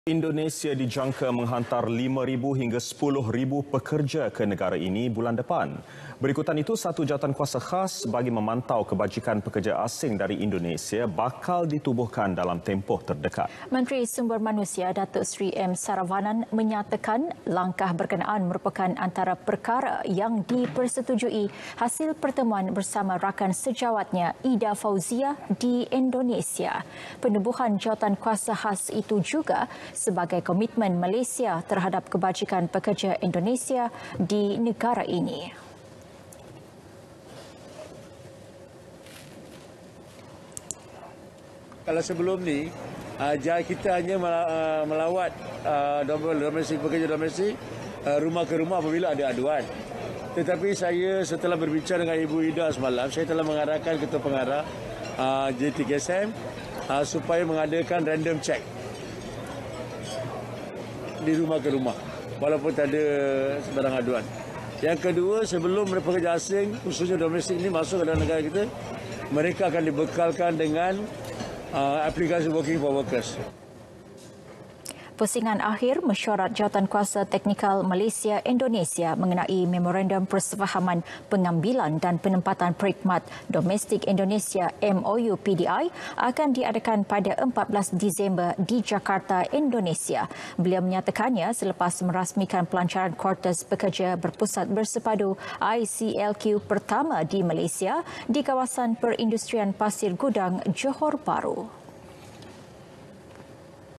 Indonesia dijangka menghantar 5,000 hingga 10,000 pekerja ke negara ini bulan depan. Berikutan itu, satu jawatankuasa khas bagi memantau kebajikan pekerja asing dari Indonesia bakal ditubuhkan dalam tempoh terdekat. Menteri Sumber Manusia Datuk Seri M. Saravanan menyatakan langkah berkenaan merupakan antara perkara yang dipersetujui hasil pertemuan bersama rakan sejawatnya Ida Fauzia di Indonesia. Penubuhan jawatankuasa khas itu juga sebagai komitmen Malaysia terhadap kebajikan pekerja Indonesia di negara ini. Kalau sebelum ni, kita hanya melawat pekerja domestik rumah ke rumah apabila ada aduan. Tetapi saya setelah berbincang dengan Ibu Ida semalam, saya telah mengarahkan Ketua Pengarah J3SM supaya mengadakan random check di rumah ke rumah walaupun tak ada sebarang aduan. Yang kedua, sebelum pekerja asing khususnya domestik ini masuk ke dalam negara kita, mereka akan dibekalkan dengan aplikasi Working for Workers. Pusingan akhir mesyuarat Jawatankuasa Teknikal Malaysia Indonesia mengenai Memorandum Persefahaman Pengambilan dan Penempatan Perkhidmat Domestik Indonesia MOU PDI akan diadakan pada 14 Disember di Jakarta, Indonesia. Beliau menyatakannya selepas merasmikan pelancaran kuartus pekerja berpusat bersepadu ICLQ pertama di Malaysia di kawasan perindustrian Pasir Gudang, Johor Bahru.